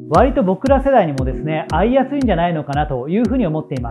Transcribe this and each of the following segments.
割と僕ら世代にもですね、合いやすいんじゃないのかなというふうに思っています。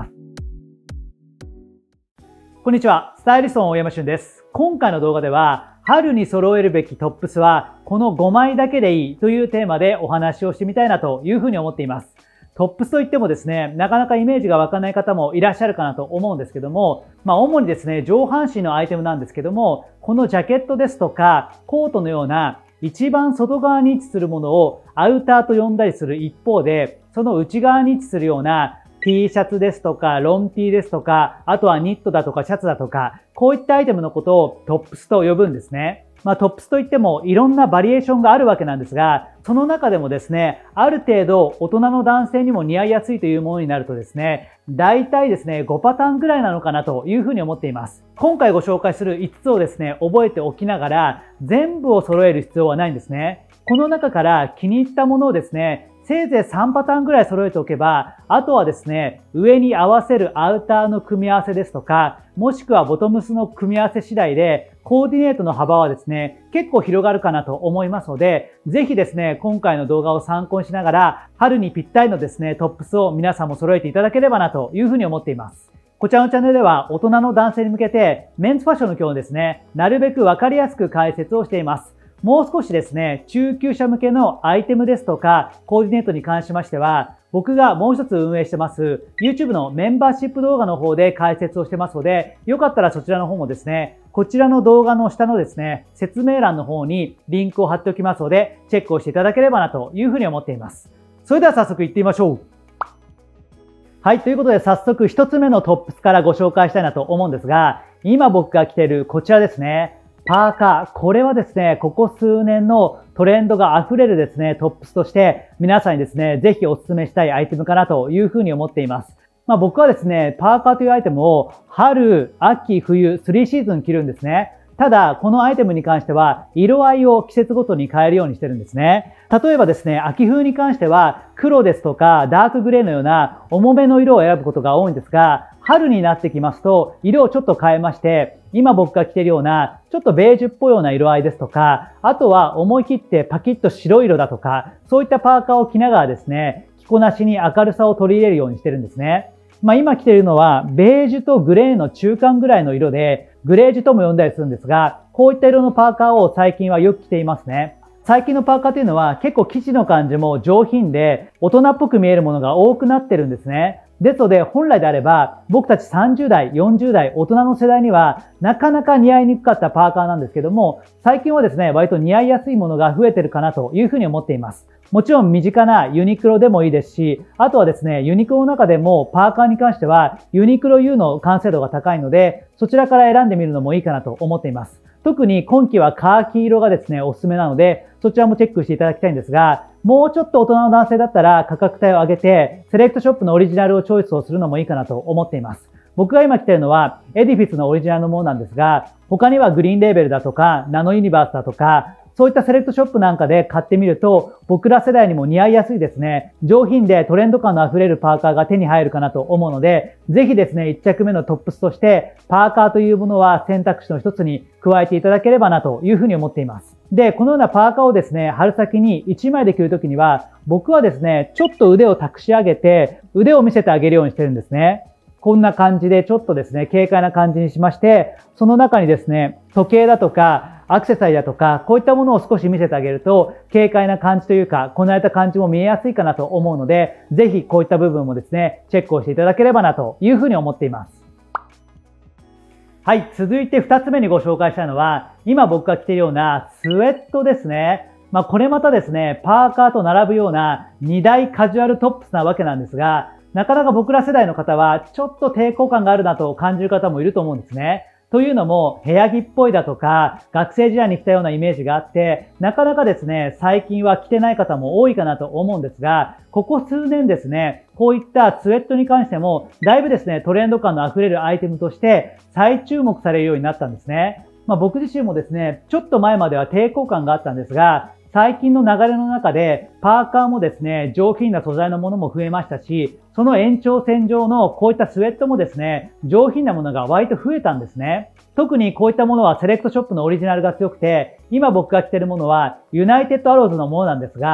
こんにちは、スタイリストの大山俊です。今回の動画では、春に揃えるべきトップスはこの5枚だけでいいというテーマでお話をしてみたいなというふうに思っています。トップスといってもですね、なかなかイメージが湧かない方もいらっしゃるかなと思うんですけども、主にですね、上半身のアイテムなんですけども、このジャケットですとか、コートのような一番外側に位置するものをアウターと呼んだりする一方で、その内側に位置するようなT シャツですとか、ロン T ですとか、あとはニットだとかシャツだとか、こういったアイテムのことをトップスと呼ぶんですね。トップスといってもいろんなバリエーションがあるわけなんですが、その中でもですね、ある程度大人の男性にも似合いやすいというものになるとですね、大体ですね、5パターンぐらいなのかなというふうに思っています。今回ご紹介する5つをですね、覚えておきながら、全部を揃える必要はないんですね。この中から気に入ったものをですね、せいぜい3パターンぐらい揃えておけば、あとはですね、上に合わせるアウターの組み合わせですとか、もしくはボトムスの組み合わせ次第で、コーディネートの幅はですね、結構広がるかなと思いますので、ぜひですね、今回の動画を参考にしながら、春にぴったりのですね、トップスを皆さんも揃えていただければなというふうに思っています。こちらのチャンネルでは、大人の男性に向けて、メンズファッションの今日ですね、なるべくわかりやすく解説をしています。もう少しですね、中級者向けのアイテムですとか、コーディネートに関しましては、僕がもう一つ運営してます、YouTube のメンバーシップ動画の方で解説をしてますので、よかったらそちらの方もですね、こちらの動画の下のですね、説明欄の方にリンクを貼っておきますので、チェックをしていただければなというふうに思っています。それでは早速行ってみましょう。はい、ということで早速一つ目のトップスからご紹介したいなと思うんですが、今僕が着ているこちらですね。パーカー。これはですね、ここ数年のトレンドが溢れるですね、トップスとして皆さんにですね、ぜひお勧めしたいアイテムかなというふうに思っています。僕はですね、パーカーというアイテムを春、秋、冬、3シーズン着るんですね。ただ、このアイテムに関しては、色合いを季節ごとに変えるようにしてるんですね。例えばですね、秋冬に関しては、黒ですとか、ダークグレーのような重めの色を選ぶことが多いんですが、春になってきますと、色をちょっと変えまして、今僕が着ているような、ちょっとベージュっぽいような色合いですとか、あとは思い切ってパキッと白色だとか、そういったパーカーを着ながらですね、着こなしに明るさを取り入れるようにしてるんですね。今着ているのは、ベージュとグレーの中間ぐらいの色で、グレージュとも呼んだりするんですが、こういった色のパーカーを最近はよく着ていますね。最近のパーカーというのは結構生地の感じも上品で、大人っぽく見えるものが多くなってるんですね。ですので、本来であれば、僕たち30代、40代、大人の世代には、なかなか似合いにくかったパーカーなんですけども、最近はですね、割と似合いやすいものが増えてるかなというふうに思っています。もちろん身近なユニクロでもいいですし、あとはですね、ユニクロの中でもパーカーに関しては、ユニクロ U の完成度が高いので、そちらから選んでみるのもいいかなと思っています。特に今季はカーキ色がですね、おすすめなので、そちらもチェックしていただきたいんですが、もうちょっと大人の男性だったら価格帯を上げて、セレクトショップのオリジナルをチョイスをするのもいいかなと思っています。僕が今着ているのは、エディフィスのオリジナルのものなんですが、他にはグリーンレーベルだとか、ナノユニバースだとか、そういったセレクトショップなんかで買ってみると、僕ら世代にも似合いやすいですね、上品でトレンド感の溢れるパーカーが手に入るかなと思うので、ぜひですね、1着目のトップスとして、パーカーというものは選択肢の一つに加えていただければなというふうに思っています。で、このようなパーカーをですね、春先に1枚で着るときには、僕はですね、ちょっと腕を託し上げて、腕を見せてあげるようにしてるんですね。こんな感じでちょっとですね、軽快な感じにしまして、その中にですね、時計だとか、アクセサリーだとか、こういったものを少し見せてあげると、軽快な感じというか、こなれた感じも見えやすいかなと思うので、ぜひこういった部分もですね、チェックをしていただければなというふうに思っています。はい、続いて2つ目にご紹介したいのは、今僕が着ているようなスウェットですね。これまたですね、パーカーと並ぶような2大カジュアルトップスなわけなんですが、なかなか僕ら世代の方はちょっと抵抗感があるなと感じる方もいると思うんですね。というのも、部屋着っぽいだとか、学生時代に着たようなイメージがあって、なかなかですね、最近は着てない方も多いかなと思うんですが、ここ数年ですね、こういったスウェットに関しても、だいぶですね、トレンド感の溢れるアイテムとして再注目されるようになったんですね。僕自身もですね、ちょっと前までは抵抗感があったんですが、最近の流れの中で、パーカーもですね、上品な素材のものも増えましたし、その延長線上のこういったスウェットもですね、上品なものが割と増えたんですね。特にこういったものはセレクトショップのオリジナルが強くて、今僕が着ているものはユナイテッドアローズのものなんですが、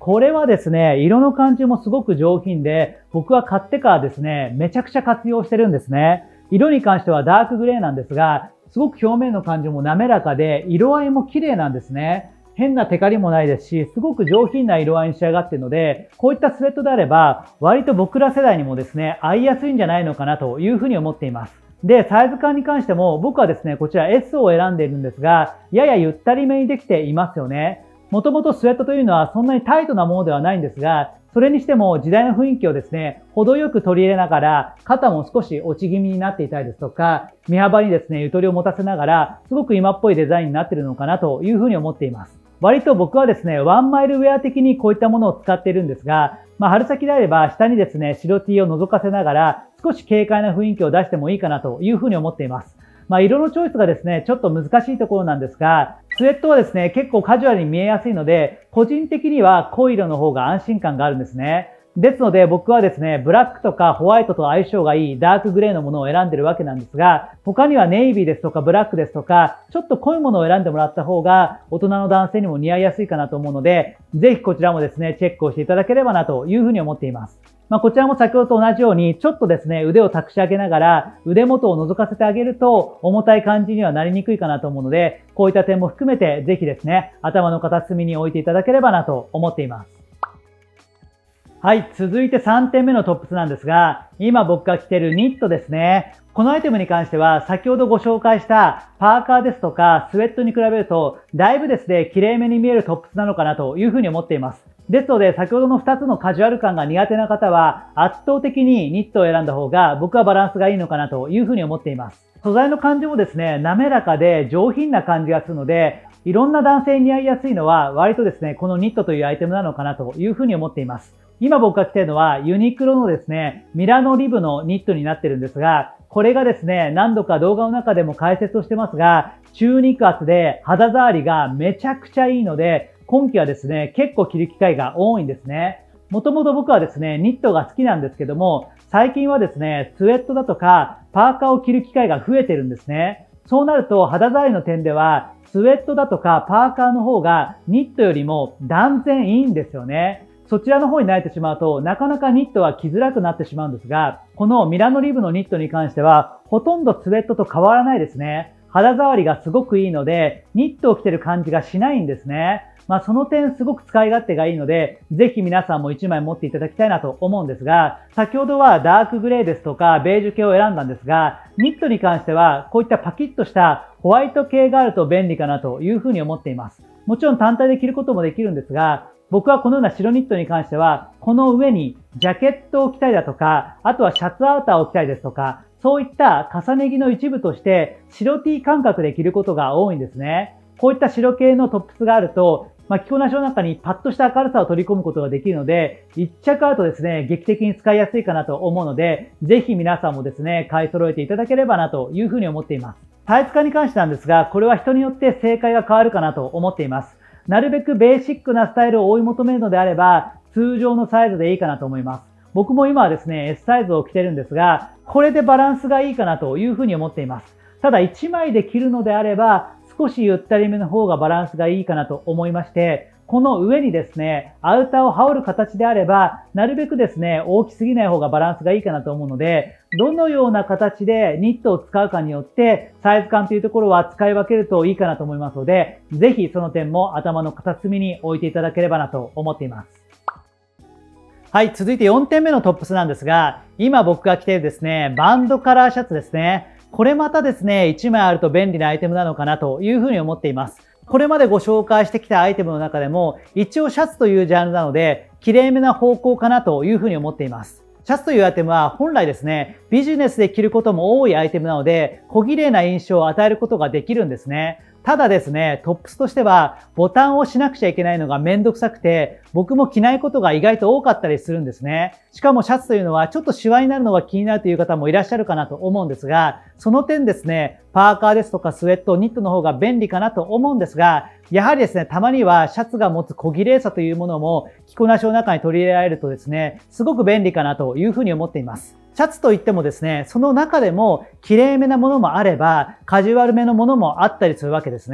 これはですね、色の感じもすごく上品で、僕は買ってからですね、めちゃくちゃ活用してるんですね。色に関してはダークグレーなんですが、すごく表面の感じも滑らかで、色合いも綺麗なんですね。変なテカリもないですし、すごく上品な色合いに仕上がっているので、こういったスウェットであれば、割と僕ら世代にもですね、合いやすいんじゃないのかなというふうに思っています。で、サイズ感に関しても、僕はですね、こちら S を選んでいるんですが、ややゆったりめにできていますよね。もともとスウェットというのはそんなにタイトなものではないんですが、それにしても時代の雰囲気をですね、程よく取り入れながら、肩も少し落ち気味になっていたりですとか、身幅にですね、ゆとりを持たせながら、すごく今っぽいデザインになっているのかなというふうに思っています。割と僕はですね、ワンマイルウェア的にこういったものを使っているんですが、春先であれば下にですね、白 T を覗かせながら、少し軽快な雰囲気を出してもいいかなというふうに思っています。色のチョイスがですね、ちょっと難しいところなんですが、スウェットはですね、結構カジュアルに見えやすいので、個人的には濃い色の方が安心感があるんですね。ですので僕はですね、ブラックとかホワイトと相性がいいダークグレーのものを選んでるわけなんですが、他にはネイビーですとかブラックですとか、ちょっと濃いものを選んでもらった方が大人の男性にも似合いやすいかなと思うので、ぜひこちらもですね、チェックをしていただければなというふうに思っています。こちらも先ほどと同じように、ちょっとですね、腕を託し上げながら、腕元を覗かせてあげると、重たい感じにはなりにくいかなと思うので、こういった点も含めて、ぜひですね、頭の片隅に置いていただければなと思っています。はい、続いて3点目のトップスなんですが、今僕が着ているニットですね。このアイテムに関しては、先ほどご紹介したパーカーですとかスウェットに比べると、だいぶですね、綺麗めに見えるトップスなのかなというふうに思っています。ですので、先ほどの2つのカジュアル感が苦手な方は、圧倒的にニットを選んだ方が僕はバランスがいいのかなというふうに思っています。素材の感じもですね、滑らかで上品な感じがするので、いろんな男性に似合いやすいのは割とですね、このニットというアイテムなのかなというふうに思っています。今僕が着ているのはユニクロのですね、ミラノリブのニットになっているんですが、これがですね、何度か動画の中でも解説をしてますが、中肉厚で肌触りがめちゃくちゃいいので、今季はですね、結構着る機会が多いんですね。もともと僕はですね、ニットが好きなんですけども、最近はですね、スウェットだとかパーカーを着る機会が増えてるんですね。そうなると肌触りの点では、スウェットだとかパーカーの方がニットよりも断然いいんですよね。そちらの方に慣れてしまうと、なかなかニットは着づらくなってしまうんですが、このミラノリブのニットに関しては、ほとんどスウェットと変わらないですね。肌触りがすごくいいので、ニットを着てる感じがしないんですね。その点すごく使い勝手がいいので、ぜひ皆さんも1枚持っていただきたいなと思うんですが、先ほどはダークグレーですとかベージュ系を選んだんですが、ニットに関してはこういったパキッとしたホワイト系があると便利かなというふうに思っています。もちろん単体で着ることもできるんですが、僕はこのような白ニットに関しては、この上にジャケットを着たりだとか、あとはシャツアウターを着たりですとか、そういった重ね着の一部として白 T 感覚で着ることが多いんですね。こういった白系のトップスがあると、着こなしの中にパッとした明るさを取り込むことができるので、一着あるとですね、劇的に使いやすいかなと思うので、ぜひ皆さんもですね、買い揃えていただければなというふうに思っています。サイズ感に関してなんですが、これは人によって正解が変わるかなと思っています。なるべくベーシックなスタイルを追い求めるのであれば、通常のサイズでいいかなと思います。僕も今はですね、S サイズを着てるんですが、これでバランスがいいかなというふうに思っています。ただ1枚で着るのであれば、少しゆったりめの方がバランスがいいかなと思いまして、この上にですね、アウターを羽織る形であれば、なるべくですね、大きすぎない方がバランスがいいかなと思うので、どのような形でニットを使うかによって、サイズ感というところは使い分けるといいかなと思いますので、ぜひその点も頭の片隅に置いていただければなと思っています。はい、続いて4点目のトップスなんですが、今僕が着ているですね、バンドカラーシャツですね。これまたですね、1枚あると便利なアイテムなのかなというふうに思っています。これまでご紹介してきたアイテムの中でも、一応シャツというジャンルなので、綺麗めな方向かなというふうに思っています。シャツというアイテムは本来ですね、ビジネスで着ることも多いアイテムなので、小綺麗な印象を与えることができるんですね。ただですね、トップスとしてはボタンをしなくちゃいけないのがめんどくさくて、僕も着ないことが意外と多かったりするんですね。しかもシャツというのはちょっとシワになるのが気になるという方もいらっしゃるかなと思うんですが、その点ですね、パーカーですとかスウェット、ニットの方が便利かなと思うんですが、やはりですね、たまにはシャツが持つ小綺麗さというものも着こなしの中に取り入れられるとですね、すごく便利かなというふうに思っています。シャツといってもですね、その中でも綺麗めなものもあれば、カジュアルめのものもあったりするわけですね。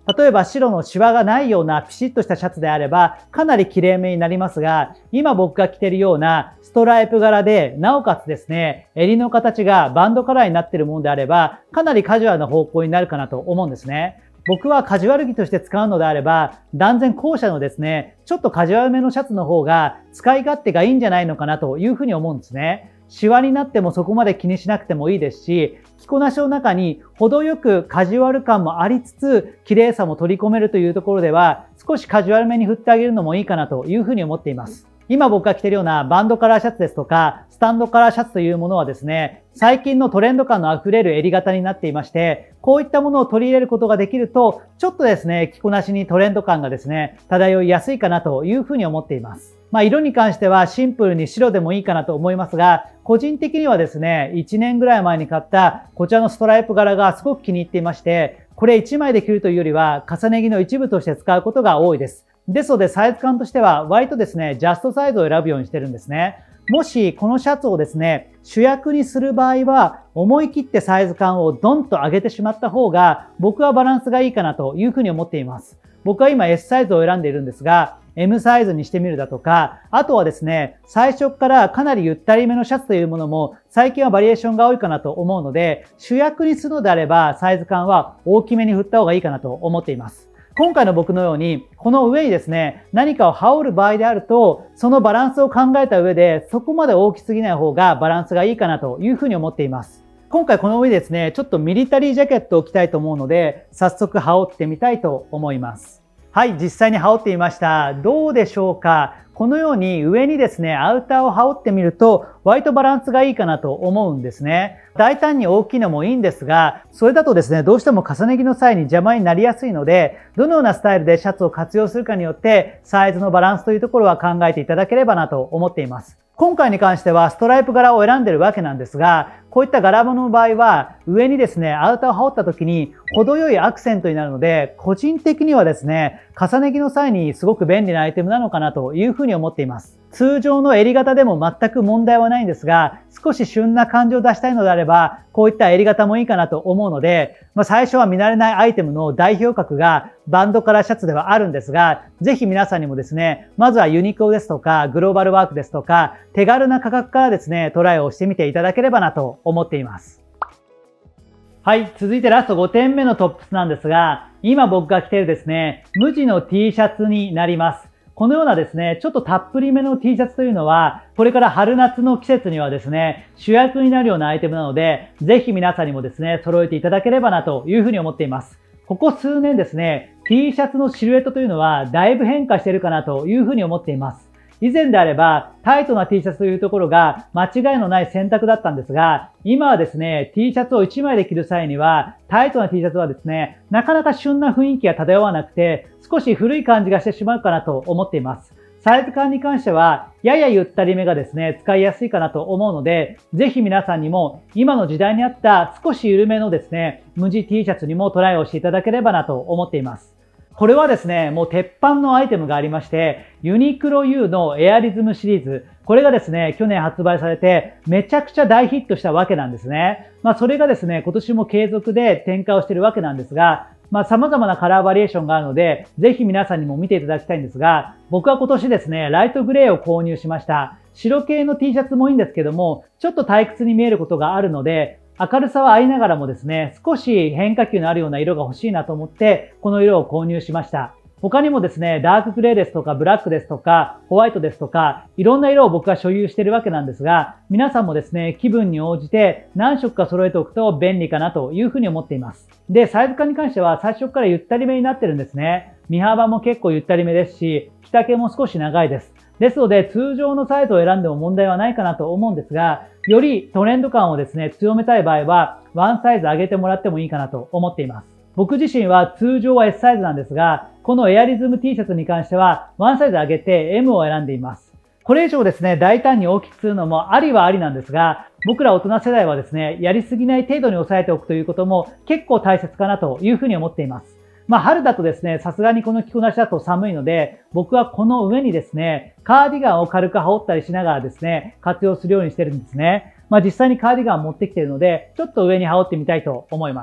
例えば白のシワがないようなピシッとしたシャツであればかなり綺麗めになりますが、今僕が着ているようなストライプ柄で、なおかつですね、襟の形がバンドカラーになっているものであれば、かなりカジュアルな方向になるかなと思うんですね。僕はカジュアル着として使うのであれば、断然後者のですね、ちょっとカジュアルめのシャツの方が使い勝手がいいんじゃないのかなというふうに思うんですね。シワになってもそこまで気にしなくてもいいですし、着こなしの中に程よくカジュアル感もありつつ、綺麗さも取り込めるというところでは、少しカジュアルめに振ってあげるのもいいかなというふうに思っています。今僕が着ているようなバンドカラーシャツですとか、スタンドカラーシャツというものはですね、最近のトレンド感のあふれる襟型になっていまして、こういったものを取り入れることができると、ちょっとですね、着こなしにトレンド感がですね、漂いやすいかなというふうに思っています。色に関してはシンプルに白でもいいかなと思いますが、個人的にはですね、1年ぐらい前に買ったこちらのストライプ柄がすごく気に入っていまして、これ1枚で着るというよりは重ね着の一部として使うことが多いです。ですのでサイズ感としては割とですね、ジャストサイズを選ぶようにしてるんですね。もしこのシャツをですね、主役にする場合は思い切ってサイズ感をドンと上げてしまった方が僕はバランスがいいかなというふうに思っています。僕は今 S サイズを選んでいるんですが、M サイズにしてみるだとか、あとはですね、最初からかなりゆったりめのシャツというものも最近はバリエーションが多いかなと思うので、主役にするのであればサイズ感は大きめに振った方がいいかなと思っています。今回の僕のように、この上にですね、何かを羽織る場合であると、そのバランスを考えた上で、そこまで大きすぎない方がバランスがいいかなというふうに思っています。今回この上ですね、ちょっとミリタリージャケットを着たいと思うので、早速羽織ってみたいと思います。はい、実際に羽織ってみました。どうでしょうか？このように上にですね、アウターを羽織ってみると、割とバランスがいいかなと思うんですね。大胆に大きいのもいいんですが、それだとですね、どうしても重ね着の際に邪魔になりやすいので、どのようなスタイルでシャツを活用するかによって、サイズのバランスというところは考えていただければなと思っています。今回に関してはストライプ柄を選んでいるわけなんですが、こういった柄物の場合は上にですね、アウターを羽織った時に程よいアクセントになるので、個人的にはですね、重ね着の際にすごく便利なアイテムなのかなというふうに思っています。通常の襟型でも全く問題はないんですが、少し旬な感じを出したいのであれば、こういった襟型もいいかなと思うので、最初は見慣れないアイテムの代表格がバンドカラーシャツではあるんですが、ぜひ皆さんにもですね、まずはユニクロですとか、グローバルワークですとか、手軽な価格からですね、トライをしてみていただければなと思っています。はい、続いてラスト5点目のトップスなんですが、今僕が着ているですね、無地の T シャツになります。このようなですね、ちょっとたっぷりめの T シャツというのは、これから春夏の季節にはですね、主役になるようなアイテムなので、ぜひ皆さんにもですね、揃えていただければなというふうに思っています。ここ数年ですね、T シャツのシルエットというのはだいぶ変化しているかなというふうに思っています。以前であればタイトな T シャツというところが間違いのない選択だったんですが、今はですね、T シャツを1枚で着る際には、タイトな T シャツはですね、なかなか旬な雰囲気が漂わなくて、少し古い感じがしてしまうかなと思っています。サイズ感に関しては、ややゆったりめがですね、使いやすいかなと思うので、ぜひ皆さんにも今の時代に合った少し緩めのですね、無地 T シャツにもトライをしていただければなと思っています。これはですね、もう鉄板のアイテムがありまして、ユニクロ U のエアリズムシリーズ。これがですね、去年発売されて、めちゃくちゃ大ヒットしたわけなんですね。それがですね、今年も継続で展開をしているわけなんですが、様々なカラーバリエーションがあるので、ぜひ皆さんにも見ていただきたいんですが、僕は今年ですね、ライトグレーを購入しました。白系の T シャツもいいんですけども、ちょっと退屈に見えることがあるので、明るさはありながらもですね、少し変化球のあるような色が欲しいなと思って、この色を購入しました。他にもですね、ダークグレーですとか、ブラックですとか、ホワイトですとか、いろんな色を僕は所有しているわけなんですが、皆さんもですね、気分に応じて何色か揃えておくと便利かなというふうに思っています。で、サイズ感に関しては最初からゆったりめになってるんですね。身幅も結構ゆったりめですし、着丈も少し長いです。ですので、通常のサイズを選んでも問題はないかなと思うんですが、よりトレンド感をですね、強めたい場合は、ワンサイズ上げてもらってもいいかなと思っています。僕自身は通常は S サイズなんですが、このエアリズム T シャツに関しては、ワンサイズ上げて M を選んでいます。これ以上ですね、大胆に大きくするのもありはありなんですが、僕ら大人世代はですね、やりすぎない程度に抑えておくということも結構大切かなというふうに思っています。春だとですね、さすがにこの着こなしだと寒いので、僕はこの上にですね、カーディガンを軽く羽織ったりしながらですね、活用するようにしてるんですね。実際にカーディガンを持ってきているので、ちょっと上に羽織ってみたいと思います。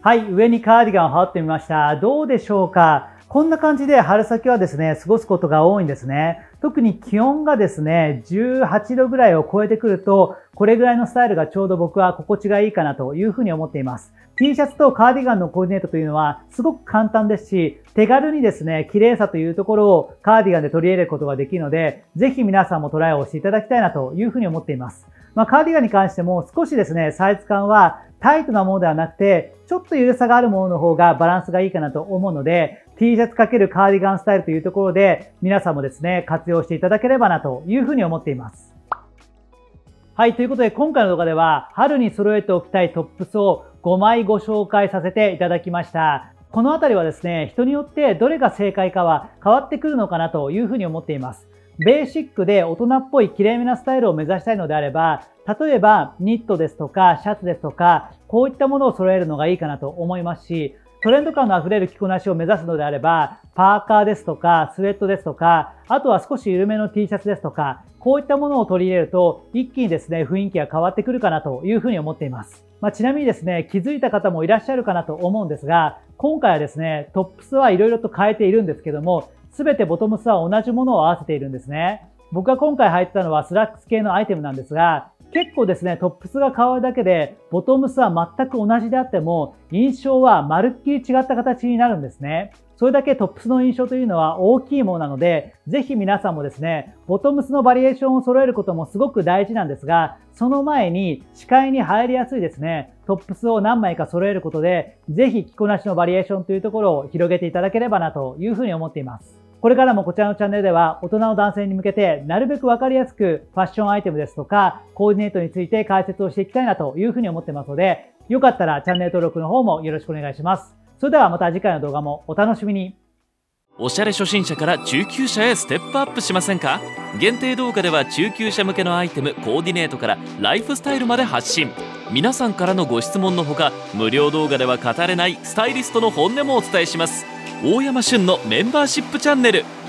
はい、上にカーディガンを羽織ってみました。どうでしょうか？こんな感じで春先はですね、過ごすことが多いんですね。特に気温がですね、18度ぐらいを超えてくると、これぐらいのスタイルがちょうど僕は心地がいいかなというふうに思っています。T シャツとカーディガンのコーディネートというのはすごく簡単ですし、手軽にですね、綺麗さというところをカーディガンで取り入れることができるので、ぜひ皆さんもトライをしていただきたいなというふうに思っています。カーディガンに関しても少しですね、サイズ感はタイトなものではなくて、ちょっと緩さがあるものの方がバランスがいいかなと思うので、T シャツ×カーディガンスタイルというところで、皆さんもですね、活用していただければなというふうに思っています。はい、ということで今回の動画では、春に揃えておきたいトップスを5枚ご紹介させていただきました。このあたりはですね、人によってどれが正解かは変わってくるのかなというふうに思っています。ベーシックで大人っぽい綺麗めなスタイルを目指したいのであれば、例えばニットですとかシャツですとか、こういったものを揃えるのがいいかなと思いますし、トレンド感のあふれる着こなしを目指すのであれば、パーカーですとか、スウェットですとか、あとは少し緩めの T シャツですとか、こういったものを取り入れると、一気にですね、雰囲気が変わってくるかなというふうに思っています。ちなみにですね、気づいた方もいらっしゃるかなと思うんですが、今回はですね、トップスはいろいろと変えているんですけども、すべてボトムスは同じものを合わせているんですね。僕が今回履いてたのはスラックス系のアイテムなんですが、結構ですね、トップスが変わるだけで、ボトムスは全く同じであっても、印象はまるっきり違った形になるんですね。それだけトップスの印象というのは大きいものなので、ぜひ皆さんもですね、ボトムスのバリエーションを揃えることもすごく大事なんですが、その前に視界に入りやすいですね、トップスを何枚か揃えることで、ぜひ着こなしのバリエーションというところを広げていただければなというふうに思っています。これからもこちらのチャンネルでは大人の男性に向けてなるべくわかりやすくファッションアイテムですとかコーディネートについて解説をしていきたいなというふうに思ってますので、よかったらチャンネル登録の方もよろしくお願いします。それではまた次回の動画もお楽しみに。 おしゃれ初心者から中級者へステップアップしませんか？限定動画では中級者向けのアイテム、コーディネートからライフスタイルまで発信。皆さんからのご質問のほか、無料動画では語れないスタイリストの本音もお伝えします。大山旬のメンバーシップチャンネル。